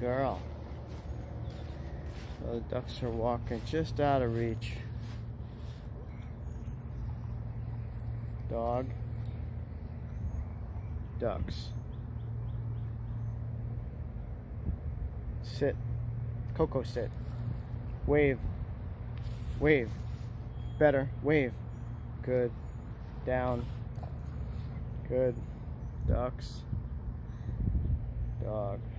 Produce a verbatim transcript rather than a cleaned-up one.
girl. So the ducks are walking just out of reach. Dog. Ducks. Sit. Coco, sit. Wave. Wave. Better. Wave. Good. Down. Good. Ducks. Dog.